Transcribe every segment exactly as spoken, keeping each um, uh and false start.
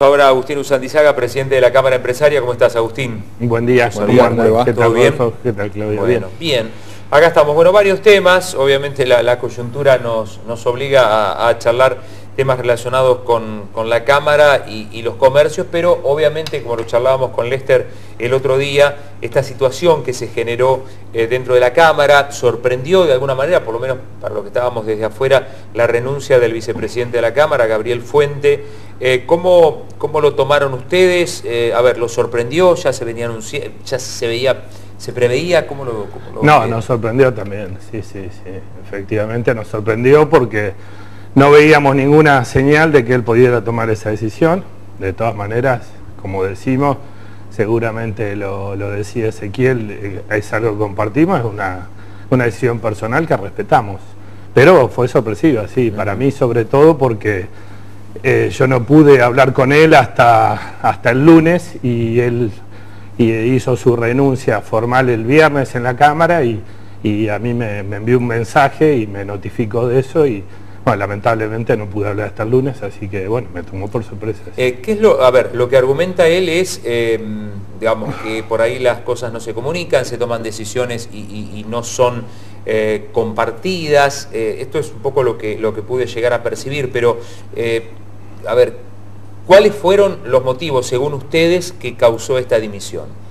Ahora Agustín Usandizaga, presidente de la Cámara Empresaria. ¿Cómo estás, Agustín? Buen día. Buen día, ¿cómo le va? ¿Qué tal, ¿Todo bien? ¿Qué tal, Claudia? Bueno, bien. Acá estamos. Bueno, varios temas. Obviamente la, la coyuntura nos, nos obliga a, a charlar temas relacionados con, con la Cámara y, y los comercios, pero obviamente, como lo charlábamos con Lester el otro día, esta situación que se generó eh, dentro de la Cámara sorprendió de alguna manera, por lo menos para lo que estábamos desde afuera, la renuncia del vicepresidente de la Cámara, Gabriel Fuente. Eh, ¿cómo, ¿Cómo lo tomaron ustedes? Eh, a ver, ¿lo sorprendió? ¿Ya se venía anunciando? ¿Ya se veía, se preveía? ¿Cómo lo, cómo lo No, nos sorprendió también, sí, sí, sí. Efectivamente nos sorprendió porque no veíamos ninguna señal de que él pudiera tomar esa decisión. De todas maneras, como decimos, seguramente lo, lo decía Ezequiel, eh, es algo que compartimos, es una, una decisión personal que respetamos. Pero fue sorpresiva, sí, para mí sobre todo porque eh, yo no pude hablar con él hasta, hasta el lunes y él y hizo su renuncia formal el viernes en la Cámara y, y a mí me, me envió un mensaje y me notificó de eso y bueno, lamentablemente no pude hablar hasta el lunes, así que bueno, me tomó por sorpresa. Eh, ¿qué es lo, a ver, lo que argumenta él es, eh, digamos, que por ahí las cosas no se comunican, se toman decisiones y, y, y no son eh, compartidas. Eh, esto es un poco lo que, lo que pude llegar a percibir, pero, eh, a ver, ¿cuáles fueron los motivos, según ustedes, que causó esta dimisión?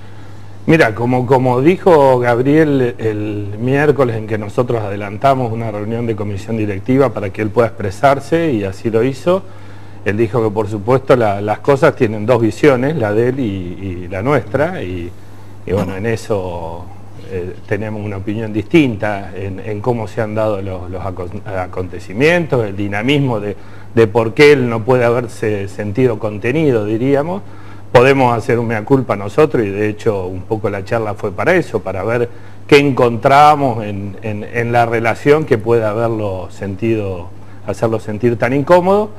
Mira, como, como dijo Gabriel el miércoles en que nosotros adelantamos una reunión de comisión directiva para que él pueda expresarse y así lo hizo, él dijo que por supuesto la, las cosas tienen dos visiones, la de él y, y la nuestra, y, y bueno, en eso eh, tenemos una opinión distinta en, en cómo se han dado los, los acontecimientos, el dinamismo de, de por qué él no puede haberse sentido contenido, diríamos. Podemos hacer un mea culpa nosotros y de hecho un poco la charla fue para eso, para ver qué encontrábamos en, en, en la relación que puede haberlo sentido, hacerlo sentir tan incómodo.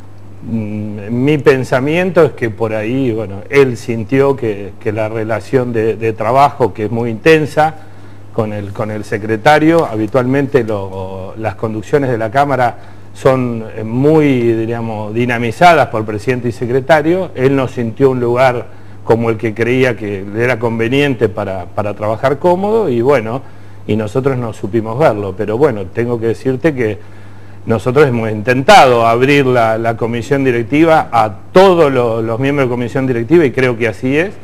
Mi pensamiento es que por ahí, bueno, él sintió que, que la relación de, de trabajo, que es muy intensa con el, con el secretario, habitualmente lo, las conducciones de la Cámara son muy, diríamos, dinamizadas por presidente y secretario. Él no sintió un lugar como el que creía que le era conveniente para, para trabajar cómodo y bueno, y nosotros no supimos verlo, pero bueno, tengo que decirte que nosotros hemos intentado abrir la, la comisión directiva a todos los, los miembros de comisión directiva y creo que así es,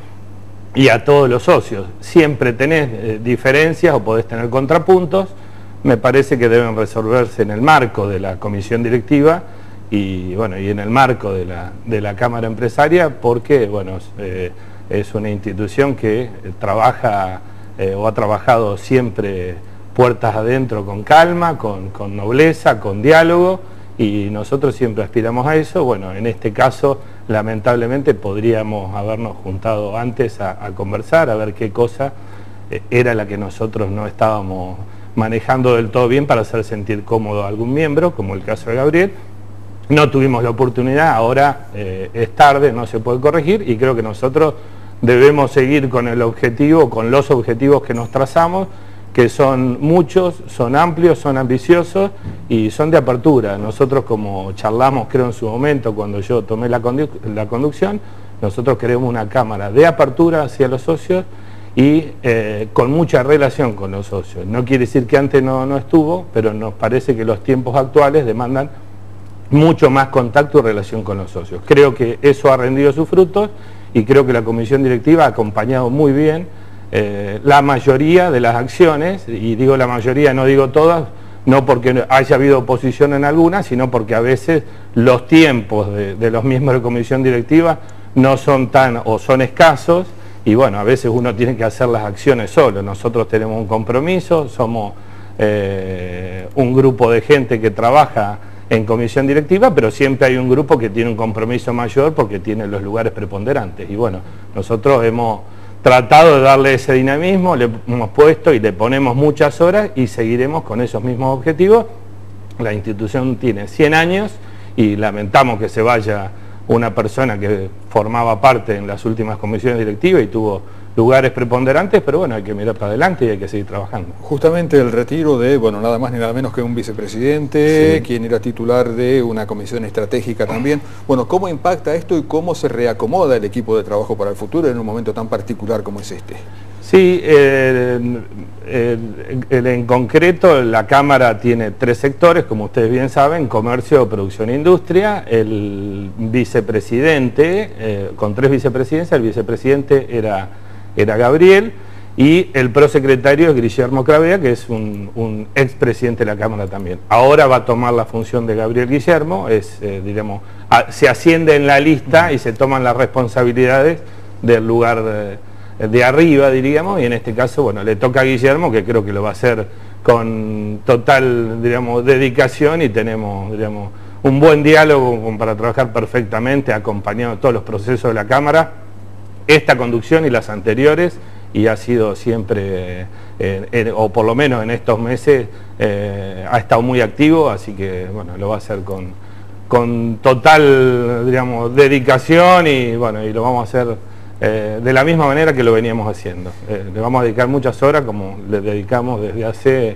y a todos los socios. Siempre tenés eh, diferencias o podés tener contrapuntos. Me parece que deben resolverse en el marco de la comisión directiva y bueno, y en el marco de la, de la Cámara Empresaria, porque bueno, eh, es una institución que trabaja eh, o ha trabajado siempre puertas adentro con calma, con, con nobleza, con diálogo, y nosotros siempre aspiramos a eso. Bueno, en este caso lamentablemente podríamos habernos juntado antes a, a conversar, a ver qué cosa eh, era la que nosotros no estábamos manejando del todo bien para hacer sentir cómodo a algún miembro, como el caso de Gabriel. No tuvimos la oportunidad, ahora eh, es tarde, no se puede corregir y creo que nosotros debemos seguir con el objetivo, con los objetivos que nos trazamos, que son muchos, son amplios, son ambiciosos y son de apertura. Nosotros, como charlamos creo en su momento cuando yo tomé la, condu la conducción, nosotros queremos una Cámara de apertura hacia los socios y eh, con mucha relación con los socios. No quiere decir que antes no, no estuvo, pero nos parece que los tiempos actuales demandan mucho más contacto y relación con los socios. Creo que eso ha rendido sus frutos y creo que la comisión directiva ha acompañado muy bien eh, la mayoría de las acciones, y digo la mayoría, no digo todas, no porque haya habido oposición en algunas, sino porque a veces los tiempos de, de los miembros de comisión directiva no son tan o son escasos. Y bueno, a veces uno tiene que hacer las acciones solo. Nosotros tenemos un compromiso, somos eh, un grupo de gente que trabaja en comisión directiva, pero siempre hay un grupo que tiene un compromiso mayor porque tiene los lugares preponderantes. Y bueno, nosotros hemos tratado de darle ese dinamismo, le hemos puesto y le ponemos muchas horas y seguiremos con esos mismos objetivos. La institución tiene cien años y lamentamos que se vaya una persona que formaba parte en las últimas comisiones directivas y tuvo lugares preponderantes, pero bueno, hay que mirar para adelante y hay que seguir trabajando. Justamente el retiro de, bueno, nada más ni nada menos que un vicepresidente, Sí. quien era titular de una comisión estratégica también. Bueno, ¿cómo impacta esto y cómo se reacomoda el equipo de trabajo para el futuro en un momento tan particular como es este? Sí, eh, el, el, en concreto la Cámara tiene tres sectores, como ustedes bien saben: comercio, producción e industria. El vicepresidente, eh, con tres vicepresidencias, el vicepresidente era, era Gabriel, y el prosecretario es Guillermo Cravea, que es un, un expresidente de la Cámara también. Ahora va a tomar la función de Gabriel Guillermo, es, eh, digamos, a, se asciende en la lista y se toman las responsabilidades del lugar de, de arriba, diríamos, y en este caso, bueno, le toca a Guillermo, que creo que lo va a hacer con total, digamos, dedicación, y tenemos, digamos, un buen diálogo para trabajar perfectamente, acompañando todos los procesos de la Cámara, esta conducción y las anteriores, y ha sido siempre, eh, eh, o por lo menos en estos meses, eh, ha estado muy activo, así que, bueno, lo va a hacer con, con total, digamos, dedicación, y bueno, y lo vamos a hacer Eh, de la misma manera que lo veníamos haciendo. Eh, le vamos a dedicar muchas horas, como le dedicamos desde hace,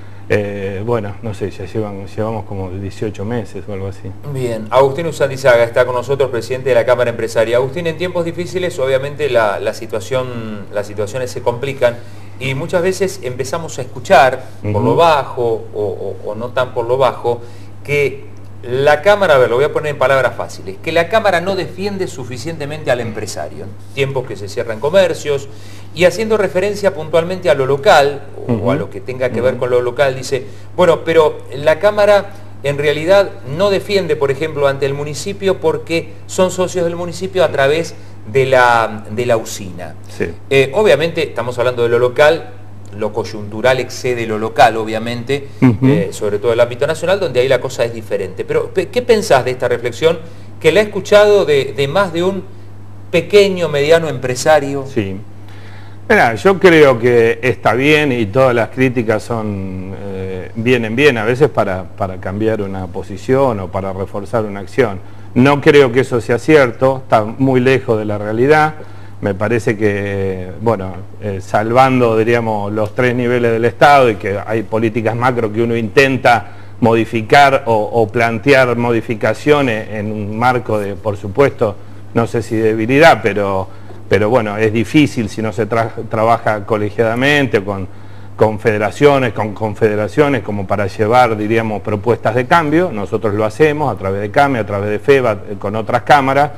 eh, bueno, no sé, ya llevan, llevamos como dieciocho meses o algo así. Bien, Agustín Usandizaga está con nosotros, presidente de la Cámara Empresaria. Agustín, en tiempos difíciles obviamente la, la situación, las situaciones se complican, y muchas veces empezamos a escuchar, uh-huh, por lo bajo o, o, o no tan por lo bajo, que la Cámara, a ver, lo voy a poner en palabras fáciles, que la Cámara no defiende suficientemente al empresario, en tiempos que se cierran comercios, y haciendo referencia puntualmente a lo local, o, uh-huh, a lo que tenga que uh-huh. ver con lo local, dice, bueno, pero la Cámara en realidad no defiende, por ejemplo, ante el municipio, porque son socios del municipio a través de la, de la usina. Sí. Eh, obviamente, estamos hablando de lo local, lo coyuntural excede lo local, obviamente, uh-huh. eh, sobre todo el ámbito nacional, donde ahí la cosa es diferente. Pero, ¿qué pensás de esta reflexión que la he escuchado de, de más de un pequeño, mediano empresario? Sí. Mira, yo creo que está bien, y todas las críticas son eh, vienen bien a veces para, para cambiar una posición o para reforzar una acción. No creo que eso sea cierto, está muy lejos de la realidad. Me parece que, bueno, eh, salvando, diríamos, los tres niveles del Estado, y que hay políticas macro que uno intenta modificar o, o plantear modificaciones en un marco de, por supuesto, no sé si debilidad, pero, pero bueno, es difícil si no se tra trabaja colegiadamente, con, con federaciones, con confederaciones, como para llevar, diríamos, propuestas de cambio. Nosotros lo hacemos a través de CAME, a través de FEBA, con otras cámaras,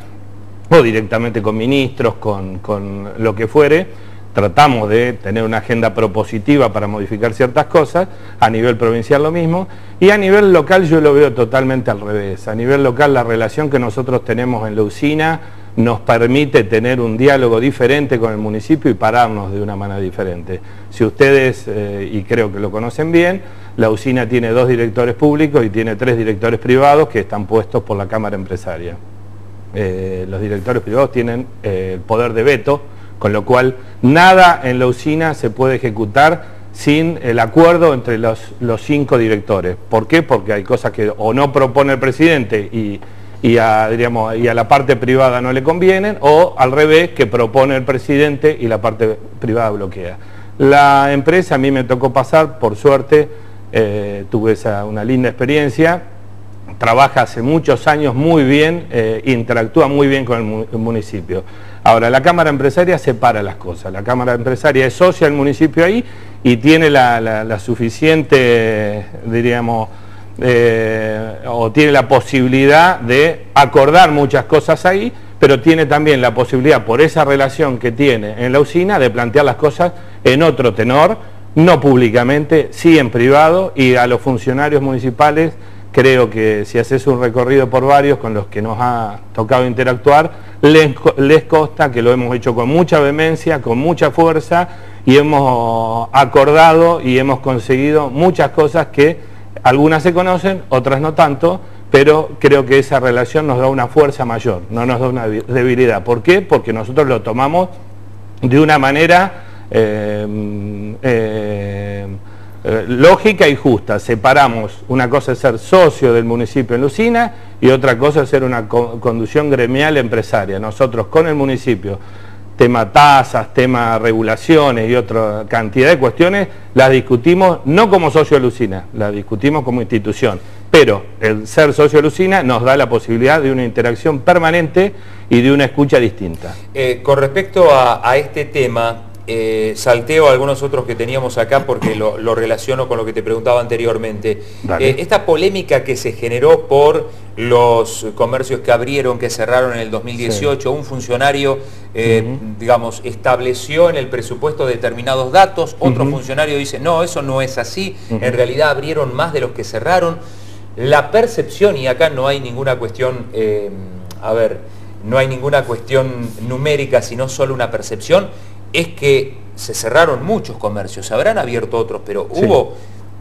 o directamente con ministros, con, con lo que fuere. Tratamos de tener una agenda propositiva para modificar ciertas cosas, a nivel provincial lo mismo, y a nivel local yo lo veo totalmente al revés. A nivel local la relación que nosotros tenemos en la usina nos permite tener un diálogo diferente con el municipio y pararnos de una manera diferente. Si ustedes, eh, y creo que lo conocen bien, la usina tiene dos directores públicos y tiene tres directores privados que están puestos por la Cámara Empresaria. Eh, los directores privados tienen eh, el poder de veto, con lo cual nada en la usina se puede ejecutar sin el acuerdo entre los, los cinco directores. ¿Por qué? Porque hay cosas que o no propone el presidente y, y, a, diríamos, y a la parte privada no le convienen, o al revés, que propone el presidente y la parte privada bloquea. La empresa, a mí me tocó pasar, por suerte, eh, tuve esa, una linda experiencia. Trabaja hace muchos años muy bien, eh, interactúa muy bien con el, mu el municipio. Ahora, la Cámara Empresaria separa las cosas. La Cámara Empresaria es socia del municipio ahí y tiene la, la, la suficiente, diríamos, eh, o tiene la posibilidad de acordar muchas cosas ahí, pero tiene también la posibilidad, por esa relación que tiene en la usina, de plantear las cosas en otro tenor, no públicamente, sí en privado, y a los funcionarios municipales. Creo que si haces un recorrido por varios con los que nos ha tocado interactuar, les, les consta que lo hemos hecho con mucha vehemencia, con mucha fuerza, y hemos acordado y hemos conseguido muchas cosas que algunas se conocen, otras no tanto, pero creo que esa relación nos da una fuerza mayor, no nos da una debilidad. ¿Por qué? Porque nosotros lo tomamos de una manera eh, eh, Eh, lógica y justa. Separamos, una cosa es ser socio del municipio en la usina y otra cosa es ser una co conducción gremial empresaria. Nosotros con el municipio tema tasas, tema regulaciones y otra cantidad de cuestiones, las discutimos no como socio de Lucina, las discutimos como institución. Pero el ser socio de Lucina nos da la posibilidad de una interacción permanente y de una escucha distinta. Eh, con respecto a, a este tema, eh, salteo algunos otros que teníamos acá porque lo, lo relaciono con lo que te preguntaba anteriormente. Eh, esta polémica que se generó por los comercios que abrieron, que cerraron en el dos mil dieciocho, sí. Un funcionario, eh, uh-huh. digamos, estableció en el presupuesto determinados datos, otro uh-huh. funcionario dice, no, eso no es así, uh-huh. en realidad abrieron más de los que cerraron. La percepción, y acá no hay ninguna cuestión, eh, a ver, no hay ninguna cuestión numérica, sino solo una percepción, es que se cerraron muchos comercios, se habrán abierto otros, pero sí. hubo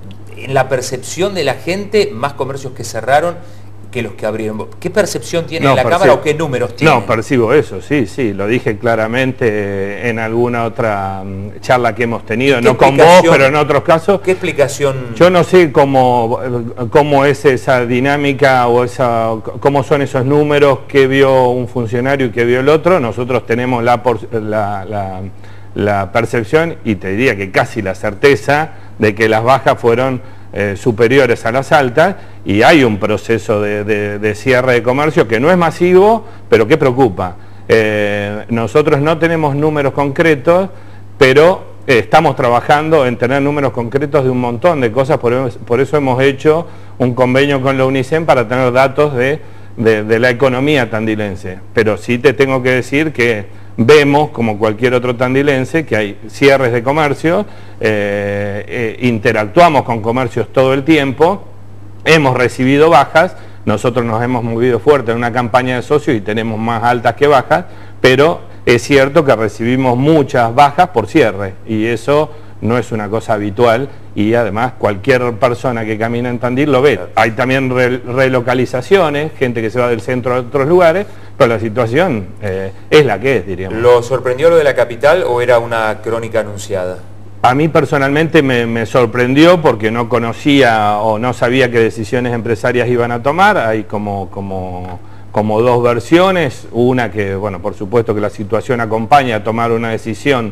en la percepción de la gente más comercios que cerraron que los que abrieron. ¿Qué percepción tiene no, la percibo. Cámara o qué números tiene? No, percibo eso, sí, sí, lo dije claramente en alguna otra charla que hemos tenido, no con vos, pero en otros casos. ¿Qué explicación? Yo no sé cómo, cómo es esa dinámica o esa, cómo son esos números que vio un funcionario y que vio el otro. Nosotros tenemos la, la, la, la percepción y te diría que casi la certeza de que las bajas fueron Eh, superiores a las altas y hay un proceso de, de, de cierre de comercio que no es masivo, pero que preocupa. Eh, nosotros no tenemos números concretos, pero eh, estamos trabajando en tener números concretos de un montón de cosas, por, por eso hemos hecho un convenio con la UNICEN para tener datos de, de, de la economía tandilense. Pero sí te tengo que decir que vemos, como cualquier otro tandilense, que hay cierres de comercio, eh, eh, interactuamos con comercios todo el tiempo, hemos recibido bajas, nosotros nos hemos movido fuerte en una campaña de socios y tenemos más altas que bajas, pero es cierto que recibimos muchas bajas por cierre y eso no es una cosa habitual y además cualquier persona que camina en Tandil lo ve. Hay también re relocalizaciones, gente que se va del centro a otros lugares, pero la situación eh, es la que es, diríamos. ¿Lo sorprendió lo de la capital o era una crónica anunciada? A mí personalmente me, me sorprendió porque no conocía o no sabía qué decisiones empresarias iban a tomar. Hay como, como, como dos versiones, una que, bueno, por supuesto que la situación acompaña a tomar una decisión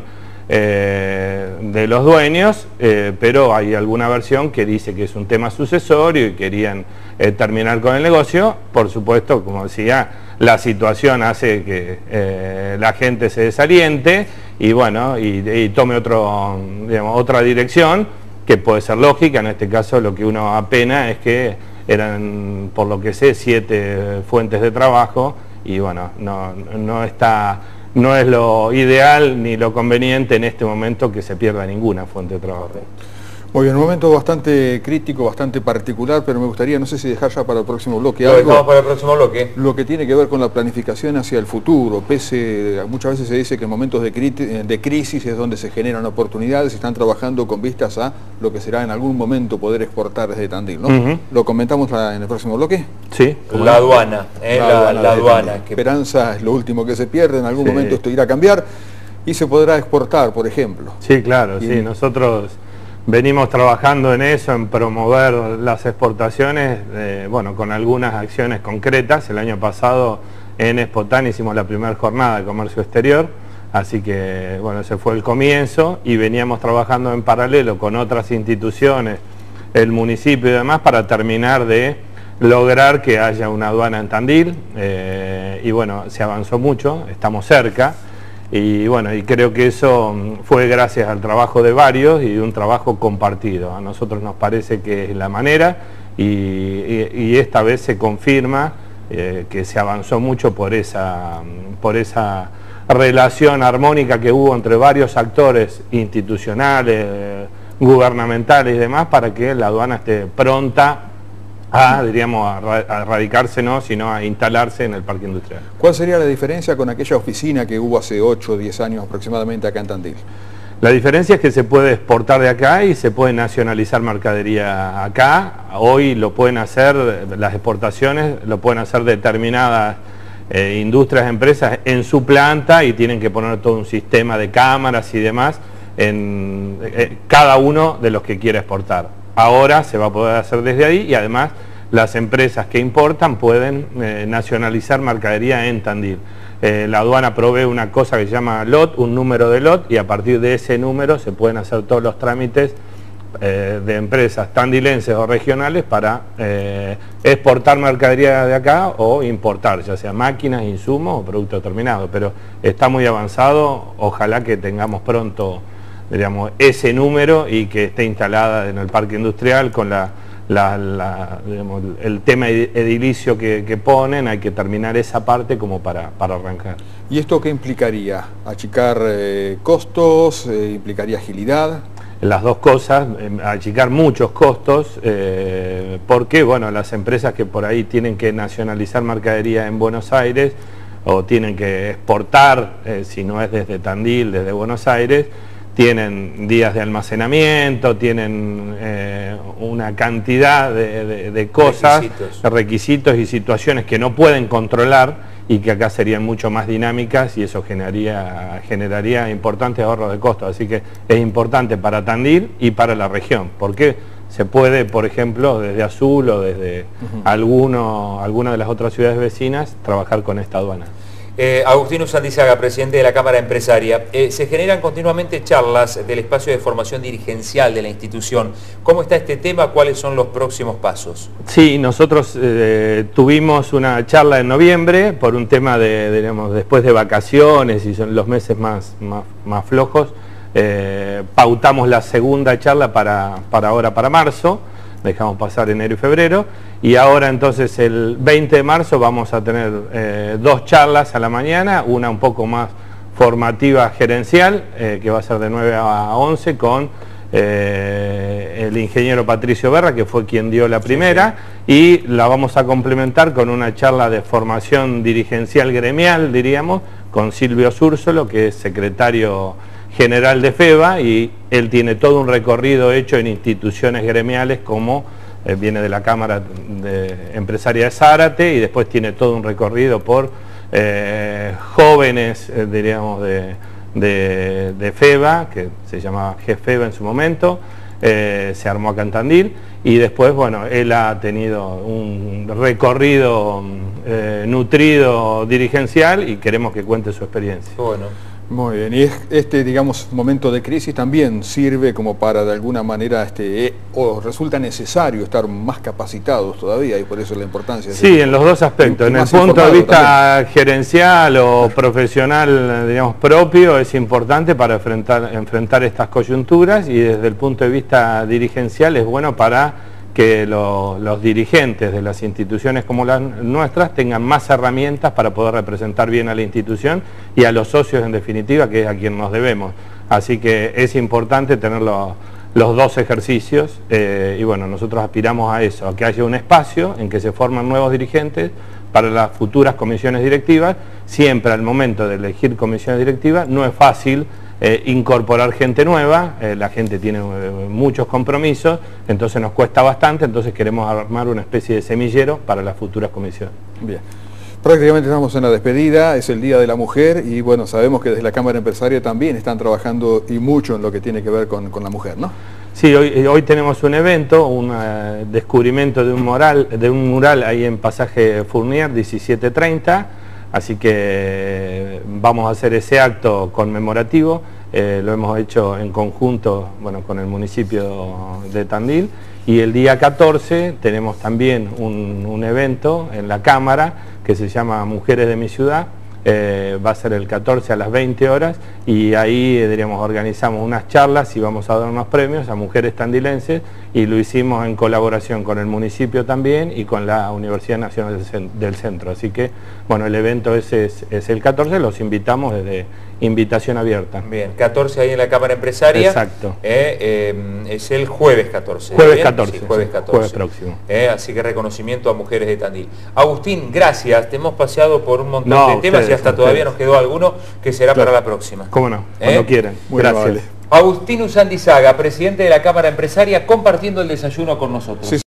Eh, de los dueños, eh, pero hay alguna versión que dice que es un tema sucesorio y querían eh, terminar con el negocio. Por supuesto, como decía, la situación hace que eh, la gente se desaliente y bueno, y, y tome otro, digamos, otra dirección que puede ser lógica. En este caso lo que uno apena es que eran, por lo que sé, siete fuentes de trabajo y bueno, no, no está... No es lo ideal ni lo conveniente en este momento que se pierda ninguna fuente de trabajo. Muy bien, un momento bastante crítico, bastante particular, pero me gustaría, no sé si dejar ya para el próximo bloque lo algo. Dejamos para el próximo bloque. Lo que tiene que ver con la planificación hacia el futuro. Pese, muchas veces se dice que en momentos de, cri de crisis es donde se generan oportunidades y están trabajando con vistas a lo que será en algún momento poder exportar desde Tandil, ¿no? Uh-huh. ¿Lo comentamos la, en el próximo bloque? Sí. La aduana, eh, la, la, la aduana. Que... Esperanza es lo último que se pierde, en algún sí. momento esto irá a cambiar y se podrá exportar, por ejemplo. Sí, claro, y... sí, nosotros... venimos trabajando en eso, en promover las exportaciones, eh, bueno, con algunas acciones concretas. El año pasado en Expotan hicimos la primera jornada de comercio exterior, así que, bueno, ese fue el comienzo y veníamos trabajando en paralelo con otras instituciones, el municipio y demás, para terminar de lograr que haya una aduana en Tandil, eh, y bueno, se avanzó mucho, estamos cerca. Y bueno, y creo que eso fue gracias al trabajo de varios y de un trabajo compartido. A nosotros nos parece que es la manera y, y, y esta vez se confirma eh, que se avanzó mucho por esa, por esa relación armónica que hubo entre varios actores institucionales, gubernamentales y demás para que la aduana esté pronta a, diríamos, a radicarse, no, sino a instalarse en el parque industrial. ¿Cuál sería la diferencia con aquella oficina que hubo hace ocho o diez años aproximadamente acá en Tandil? La diferencia es que se puede exportar de acá y se puede nacionalizar mercadería acá. Hoy lo pueden hacer, las exportaciones lo pueden hacer determinadas eh, industrias, empresas en su planta y tienen que poner todo un sistema de cámaras y demás en eh, cada uno de los que quiera exportar. Ahora se va a poder hacer desde ahí y además las empresas que importan pueden eh, nacionalizar mercadería en Tandil. Eh, la aduana provee una cosa que se llama lot, un número de lot, y a partir de ese número se pueden hacer todos los trámites eh, de empresas tandilenses o regionales para eh, exportar mercadería de acá o importar, ya sea máquinas, insumos o productos terminados. Pero está muy avanzado, ojalá que tengamos pronto, digamos, ese número y que esté instalada en el parque industrial con la... La, la, digamos, el tema edilicio que, que ponen, hay que terminar esa parte como para, para arrancar. ¿Y esto qué implicaría? ¿Achicar eh, costos? Eh, ¿Implicaría agilidad? Las dos cosas, eh, achicar muchos costos, eh, porque bueno, las empresas que por ahí tienen que nacionalizar mercadería en Buenos Aires o tienen que exportar, eh, si no es desde Tandil, desde Buenos Aires, tienen días de almacenamiento, tienen eh, una cantidad de, de, de cosas, requisitos. requisitos y situaciones que no pueden controlar y que acá serían mucho más dinámicas y eso generaría, generaría importantes ahorros de costos. Así que es importante para Tandil y para la región, porque se puede, por ejemplo, desde Azul o desde uh-huh. alguno, alguna de las otras ciudades vecinas, trabajar con esta aduana. Eh, Agustín Usandizaga, presidente de la Cámara Empresaria. Eh, se generan continuamente charlas del espacio de formación dirigencial de la institución. ¿Cómo está este tema? ¿Cuáles son los próximos pasos? Sí, nosotros eh, tuvimos una charla en noviembre por un tema de, digamos, después de vacaciones y son los meses más, más, más flojos. Eh, pautamos la segunda charla para, para ahora, para marzo. Dejamos pasar enero y febrero, y ahora entonces el veinte de marzo vamos a tener eh, dos charlas a la mañana, una un poco más formativa gerencial, eh, que va a ser de nueve a once, con eh, el ingeniero Patricio Berra, que fue quien dio la primera, y la vamos a complementar con una charla de formación dirigencial gremial, diríamos, con Silvio Zúrzolo, que es secretario general de FEBA, y él tiene todo un recorrido hecho en instituciones gremiales como eh, viene de la Cámara de Empresaria de Zárate y después tiene todo un recorrido por eh, jóvenes, eh, diríamos, de, de, de FEBA, que se llamaba GFEBA en su momento, eh, se armó acá en Tandil, y después, bueno, él ha tenido un recorrido eh, nutrido dirigencial y queremos que cuente su experiencia. Bueno. Muy bien, y este, digamos, momento de crisis también sirve como para, de alguna manera, este, eh, o resulta necesario estar más capacitados todavía, y por eso la importancia. Sí, de, en los dos aspectos. En el punto de vista también gerencial o profesional, digamos, propio, es importante para enfrentar, enfrentar estas coyunturas, y desde el punto de vista dirigencial es bueno para que lo, los dirigentes de las instituciones como las nuestras tengan más herramientas para poder representar bien a la institución y a los socios, en definitiva, que es a quien nos debemos. Así que es importante tener los, los dos ejercicios eh, y bueno, nosotros aspiramos a eso, a que haya un espacio en que se forman nuevos dirigentes para las futuras comisiones directivas. Siempre al momento de elegir comisiones directivas no es fácil Eh, incorporar gente nueva, eh, la gente tiene eh, muchos compromisos, entonces nos cuesta bastante, entonces queremos armar una especie de semillero para las futuras comisiones. Bien, prácticamente estamos en la despedida, es el Día de la Mujer y bueno, sabemos que desde la Cámara Empresaria también están trabajando y mucho en lo que tiene que ver con, con la mujer, ¿no? Sí, hoy, hoy tenemos un evento, un uh, descubrimiento de un, mural, de un mural ahí en Pasaje Fournier, diecisiete treinta, así que vamos a hacer ese acto conmemorativo, eh, lo hemos hecho en conjunto, bueno, con el municipio de Tandil, y el día catorce tenemos también un, un evento en la Cámara que se llama Mujeres de mi Ciudad, eh, va a ser el catorce a las veinte horas, y ahí, eh, diríamos, organizamos unas charlas y vamos a dar unos premios a mujeres tandilenses, y lo hicimos en colaboración con el municipio también y con la Universidad Nacional del Centro. Así que, bueno, el evento ese es, es el catorce, los invitamos desde invitación abierta. Bien, catorce ahí en la Cámara Empresaria. Exacto. Eh, eh, es el jueves catorce. Jueves ¿bien? catorce. Sí, jueves catorce. Jueves próximo. Eh, así que reconocimiento a mujeres de Tandil. Agustín, gracias. Te hemos paseado por un montón no, de temas ustedes, y hasta ustedes. todavía nos quedó alguno que será claro. para la próxima. ¿Cómo no? Cuando ¿Eh? quieran. Muy Gracias. Amable. Agustín Usandizaga, presidente de la Cámara Empresaria, compartiendo el desayuno con nosotros. Sí.